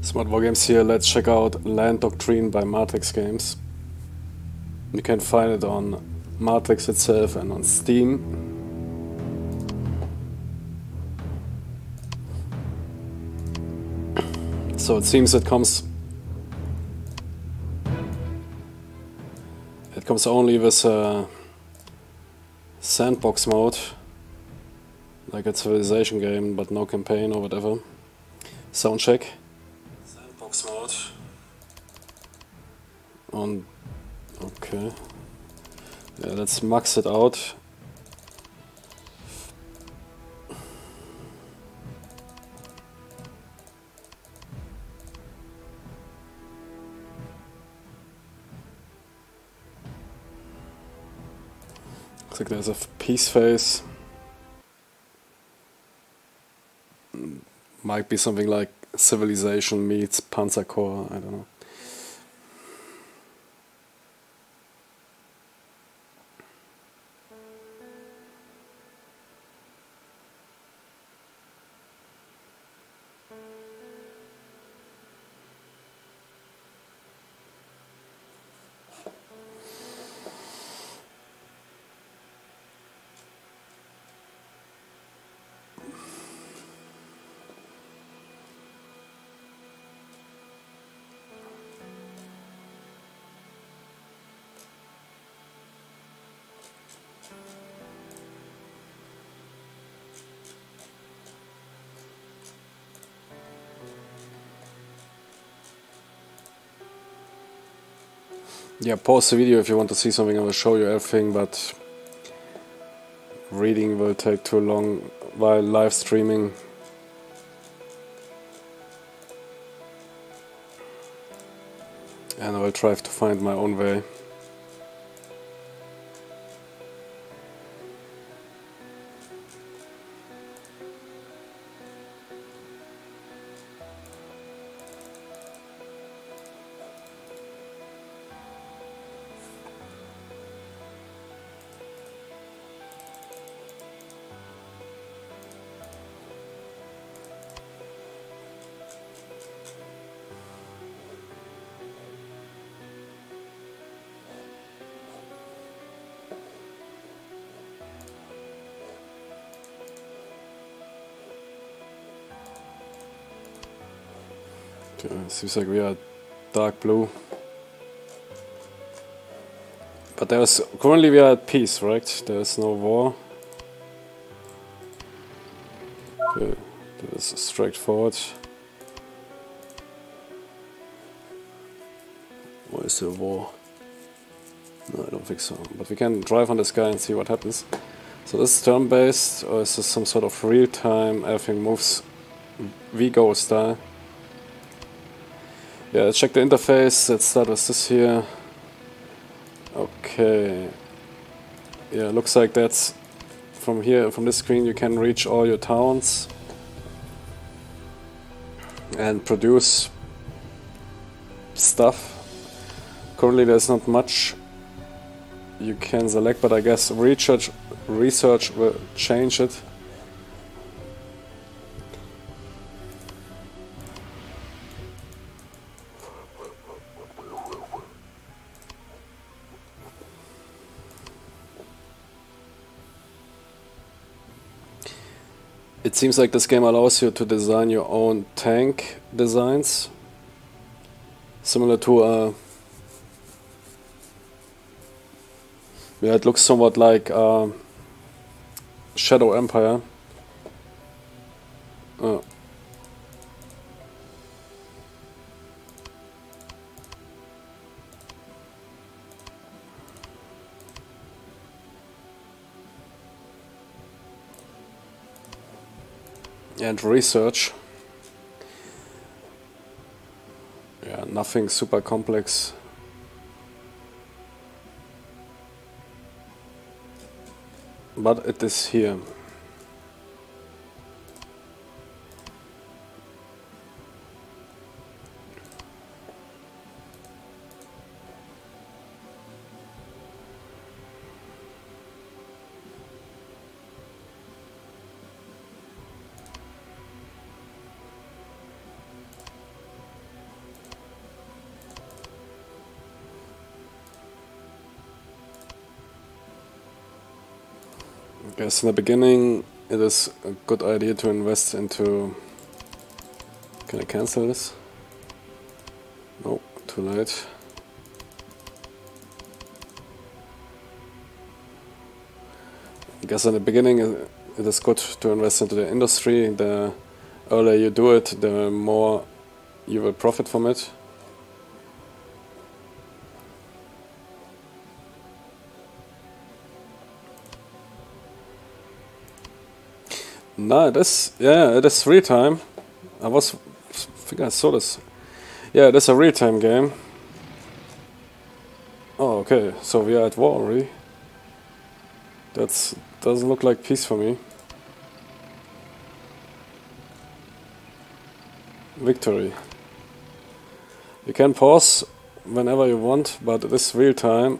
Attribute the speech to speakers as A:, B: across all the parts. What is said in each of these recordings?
A: Smart War Games here. Let's check out Land Doctrine by Matrix Games. You can find it on Matrix itself and on Steam. So it seems it comes only with a sandbox mode, like a Civilization game, but no campaign or whatever. Sound check. Sandbox mode. On okay. Yeah, let's max it out. Looks like there's a peace phase. Might be something like Civilization meets Panzer Corps, I don't know. Yeah, pause the video if you want to see something. I will show you everything, but reading will take too long while live streaming. And I will try to find my own way. Seems like we are dark blue. But currently we are at peace, right? There is no war. Okay, that is straightforward. Where is the war? No, I don't think so. But we can drive on this guy and see what happens. So this is turn-based, or is this some sort of real-time, everything moves V-Go style? Yeah, let's check the interface. Let's start with this here. Okay. Yeah, looks like that's from here, from this screen you can reach all your towns and produce stuff. Currently there's not much you can select, but I guess research will change it. It seems like this game allows you to design your own tank designs, similar to yeah, it looks somewhat like Shadow Empire. And research. Yeah, nothing super complex. But it is here. Yes, in the beginning it is a good idea to invest into... Can I cancel this? No, too late. I guess in the beginning it is good to invest into the industry. The earlier you do it, the more you will profit from it. No, it is, yeah, it is real time. I think I saw this. Yeah, it is a real time game. Oh, okay, so we are at war already. That doesn't look like peace for me. Victory. You can pause whenever you want, but it is real time.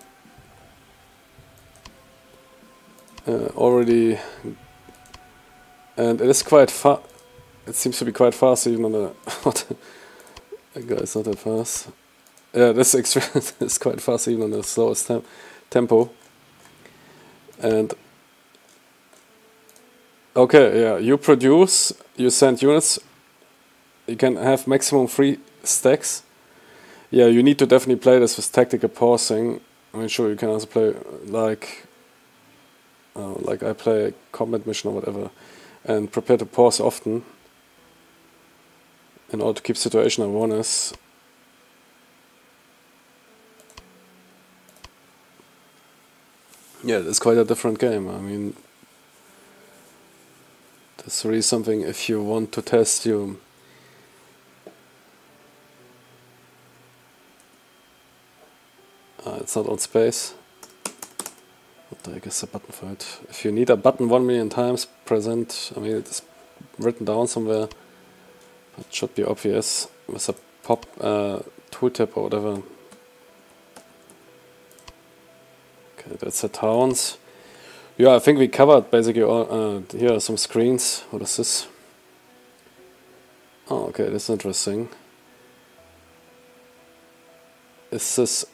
A: Already, and it is quite fast. It seems to be quite fast, even on the. What? That guy is not that fast. Yeah, this experience is quite fast, even on the slowest tempo. And okay, yeah, you produce, you send units. You can have maximum 3 stacks. Yeah, you need to definitely play this with tactical pausing. I mean, sure, you can also play like I play a combat mission or whatever, and prepare to pause often in order to keep situational awareness. Yeah, it's quite a different game. I mean, that's really something if you want to test you. It's not on space. What the heck is the button for it? If you need a button 1 million times present, I mean it's written down somewhere. It should be obvious with a pop tooltip or whatever. Okay, that's the towns. Yeah, I think we covered basically all. Here are some screens. What is this? Oh, okay, that's interesting. Is this...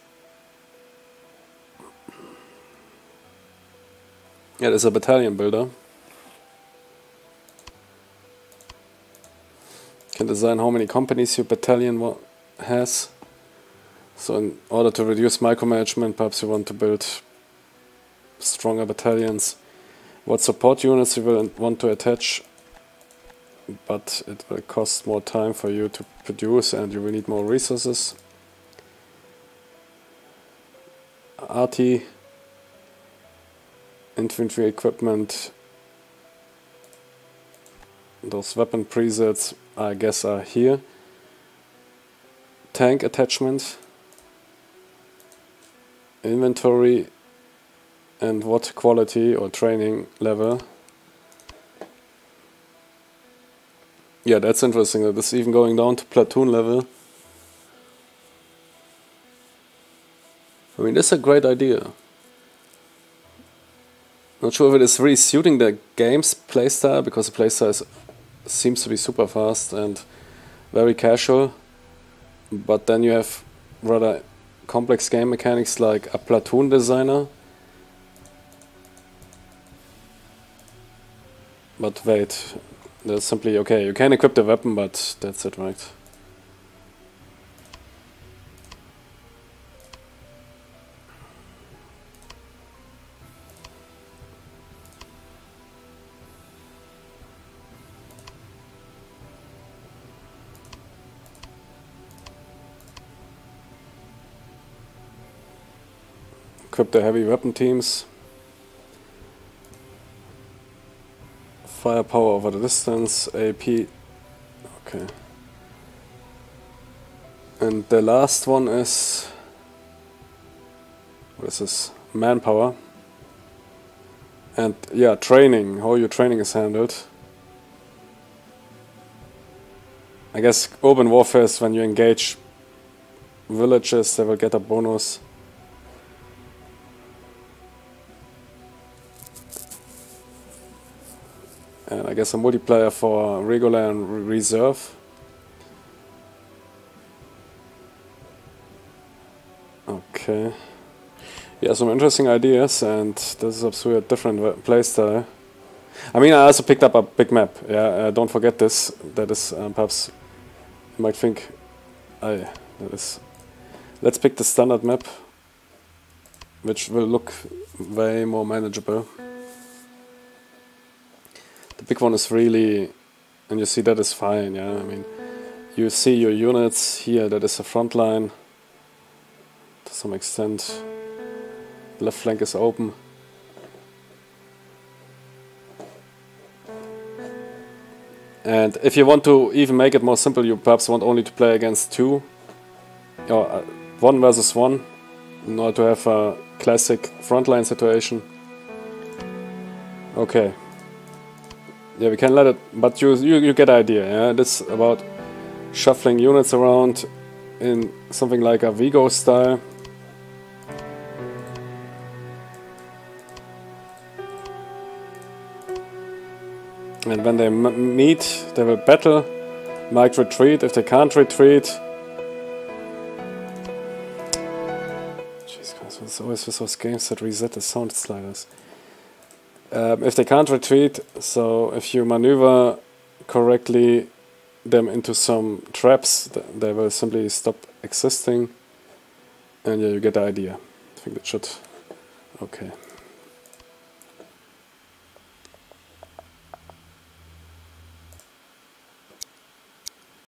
A: Yeah, there's a battalion builder. Can design how many companies your battalion has. So in order to reduce micromanagement, perhaps you want to build stronger battalions. What support units you will want to attach, but it will cost more time for you to produce and you will need more resources. RT, infantry equipment, those weapon presets I guess are here. Tank attachment, inventory, and what quality or training level. Yeah, that's interesting that it's even going down to platoon level. I mean, that's a great idea. Not sure if it is really suiting the game's playstyle, because the playstyle seems to be super fast and very casual. But then you have rather complex game mechanics like a platoon designer. But wait, there's simply, okay, you can equip the weapon, but that's it, right? Equip the heavy weapon teams. Firepower over the distance, AP. Okay. And the last one is... What is this? Manpower. And yeah, training. How your training is handled. I guess urban warfare is when you engage villages, they will get a bonus. And I guess a multiplier for regular and reserve. Okay. Yeah, some interesting ideas, and this is obviously a different playstyle. I mean, I also picked up a big map. Yeah, don't forget this. That is perhaps you might think. That is. Let's pick the standard map, which will look way more manageable. The big one is really, and you see that is fine. Yeah, I mean, you see your units here. That is the front line. To some extent, the left flank is open. And if you want to even make it more simple, you perhaps want only to play against 2, or 1 versus 1, in order to have a classic frontline situation. Okay. Yeah, we can let it, but you get the idea. Yeah, it's about shuffling units around in something like a Vigo style. And when they meet, they will battle, might retreat. If they can't retreat, jeez, it's always with those games that reset the sound sliders. If they can't retreat, so if you maneuver correctly them into some traps, they will simply stop existing. And yeah, you get the idea. I think that should. Okay.